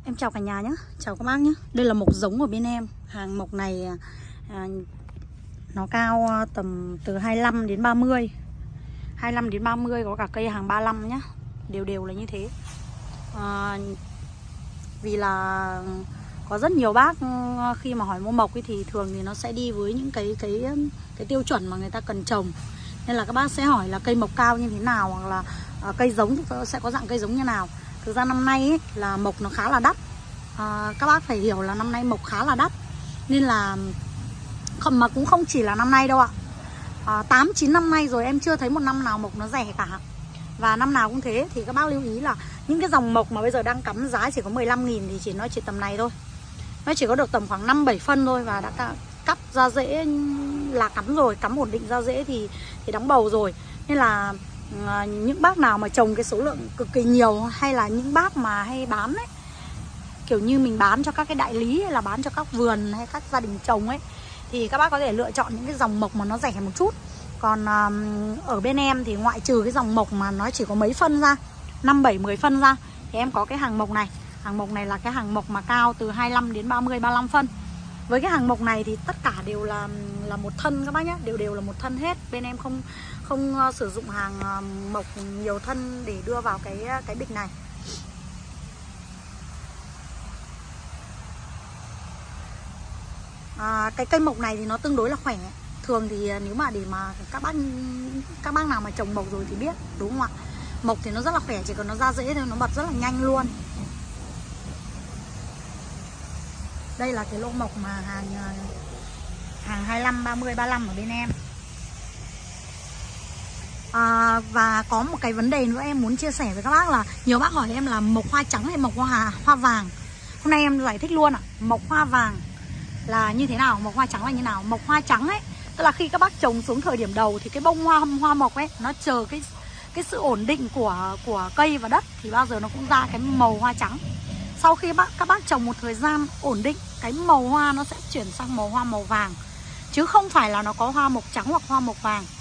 Em chào cả nhà nhé, chào các bác nhé. Đây là mộc giống của bên em. Hàng mộc này nó cao tầm từ 25 đến 30. 25 đến 30, có cả cây hàng 35 nhá. Đều đều là như thế. Vì là có rất nhiều bác khi mà hỏi mua mộc ấy, thì thường thì nó sẽ đi với những cái tiêu chuẩn mà người ta cần trồng. Nên là các bác sẽ hỏi là cây mộc cao như thế nào, hoặc là cây giống sẽ có dạng cây giống như nào. Thực ra năm nay ấy, là mộc nó khá là đắt. Các bác phải hiểu là năm nay mộc khá là đắt. Nên là mà cũng không chỉ là năm nay đâu ạ. 8-9 năm nay rồi em chưa thấy một năm nào mộc nó rẻ cả. Và năm nào cũng thế. Thì các bác lưu ý là những cái dòng mộc mà bây giờ đang cắm giá chỉ có 15.000 thì nó chỉ tầm này thôi. Nó chỉ có được tầm khoảng 5-7 phân thôi. Và đã cắt ra rễ là cắm rồi, cắm ổn định ra rễ thì đóng bầu rồi. Nên là những bác nào mà trồng cái số lượng cực kỳ nhiều, hay là những bác mà hay bán ấy, kiểu như mình bán cho các cái đại lý hay là bán cho các vườn hay các gia đình trồng ấy, thì các bác có thể lựa chọn những cái dòng mộc mà nó rẻ một chút. Còn ở bên em thì ngoại trừ cái dòng mộc mà nó chỉ có mấy phân ra, 5-7-10 phân ra, thì em có cái hàng mộc này. Hàng mộc này là cái hàng mộc mà cao từ 25 đến 30-35 phân. Với cái hàng mộc này thì tất cả đều là một thân các bác nhé, đều là một thân hết. Bên em không sử dụng hàng mộc nhiều thân để đưa vào cái bịch này. Cái cây mộc này thì nó tương đối là khỏe. Thường thì nếu mà để mà các bác nào mà trồng mộc rồi thì biết, đúng không ạ? Mộc thì nó rất là khỏe, chỉ cần nó ra rễ thôi, nó bật rất là nhanh luôn. Đây là cái lô mộc mà hàng 25, 30, 35 ở bên em. Và có một cái vấn đề nữa em muốn chia sẻ với các bác là nhiều bác hỏi em là mộc hoa trắng hay mộc hoa vàng. Hôm nay em giải thích luôn ạ. Mộc hoa vàng là như thế nào, mộc hoa trắng là như nào. Mộc hoa trắng ấy, tức là khi các bác trồng xuống thời điểm đầu thì cái bông hoa mộc ấy nó chờ cái sự ổn định của cây và đất thì bao giờ nó cũng ra cái màu hoa trắng. Sau khi các bác trồng một thời gian ổn định, cái màu hoa nó sẽ chuyển sang màu hoa màu vàng, chứ không phải là nó có hoa mộc trắng hoặc hoa mộc vàng.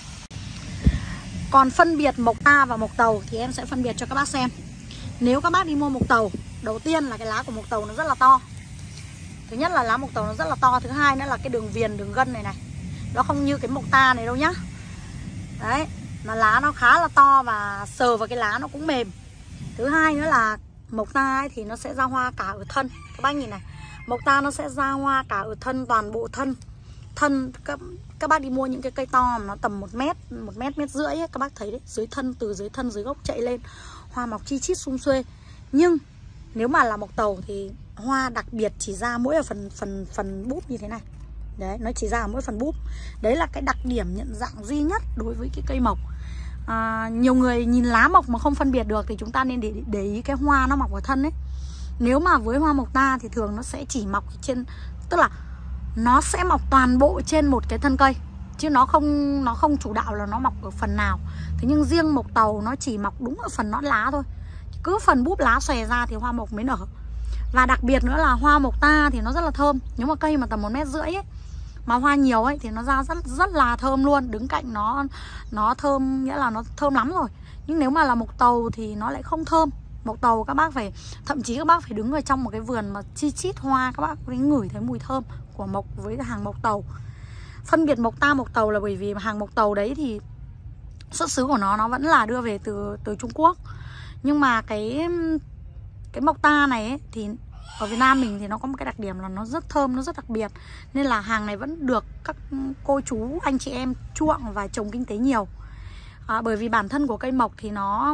Còn phân biệt mộc ta và mộc tàu thì em sẽ phân biệt cho các bác xem. Nếu các bác đi mua mộc tàu, đầu tiên là cái lá của mộc tàu nó rất là to. Thứ nhất là lá mộc tàu nó rất là to. Thứ hai nữa là cái đường viền, đường gân này nó không như cái mộc ta này đâu nhá. Đấy, mà lá nó khá là to và sờ vào cái lá nó cũng mềm. Thứ hai nữa là mộc ta ấy thì nó sẽ ra hoa cả ở thân. Các bác nhìn này, mộc ta nó sẽ ra hoa cả ở thân, toàn bộ thân. Các bác đi mua những cái cây to mà nó tầm 1 mét, 1,5 mét ấy, các bác thấy đấy, dưới thân, từ dưới thân, dưới gốc chạy lên, hoa mọc chi chít sum xuê. Nhưng nếu mà là mộc tàu thì hoa đặc biệt chỉ ra mỗi ở phần búp như thế này. Đấy, nó chỉ ra ở mỗi phần búp. Đấy là cái đặc điểm nhận dạng duy nhất đối với cái cây mộc. Nhiều người nhìn lá mộc mà không phân biệt được thì chúng ta nên để ý cái hoa nó mọc ở thân ấy. Nếu mà với hoa mộc ta thì thường nó sẽ chỉ mọc trên, tức là nó sẽ mọc toàn bộ trên một cái thân cây, chứ nó không chủ đạo là nó mọc ở phần nào. Thế nhưng riêng mộc tàu nó chỉ mọc đúng ở phần nõn lá thôi. Cứ phần búp lá xòe ra thì hoa mộc mới nở. Và đặc biệt nữa là hoa mộc ta thì nó rất là thơm. Nếu mà cây mà tầm 1,5 mét ấy, mà hoa nhiều ấy thì nó ra rất là thơm luôn. Đứng cạnh nó thơm, nghĩa là nó thơm lắm rồi. Nhưng nếu mà là mộc tàu thì nó lại không thơm. Mộc tàu các bác phải, thậm chí các bác phải đứng ở trong một cái vườn mà chi chít hoa, các bác có thể ngửi thấy mùi thơm của mộc với hàng mộc tàu. Phân biệt mộc ta, mộc tàu là bởi vì hàng mộc tàu đấy thì xuất xứ của nó vẫn là đưa về từ Trung Quốc. Nhưng mà cái mộc ta này ấy, thì ở Việt Nam mình thì nó có một cái đặc điểm là nó rất thơm, nó rất đặc biệt. Nên là hàng này vẫn được các cô chú, anh chị em chuộng và trồng kinh tế nhiều. Bởi vì bản thân của cây mộc thì nó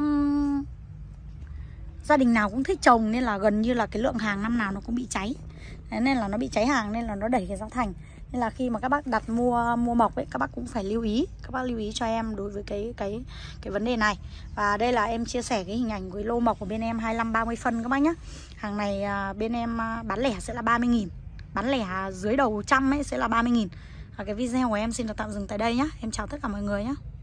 gia đình nào cũng thích trồng, nên là gần như là cái lượng hàng năm nào nó cũng bị cháy. Đấy, nên là nó bị cháy hàng, nên là nó đẩy cái giá thành. Nên là khi mà các bác đặt mua mộc ấy, các bác cũng phải lưu ý. Các bác lưu ý cho em đối với cái vấn đề này. Và đây là em chia sẻ cái hình ảnh với lô mộc của bên em 25-30 phân các bác nhé. Hàng này bên em bán lẻ sẽ là 30.000. Bán lẻ dưới đầu trăm ấy sẽ là 30.000. Cái video của em xin được tạm dừng tại đây nhé. Em chào tất cả mọi người nhé.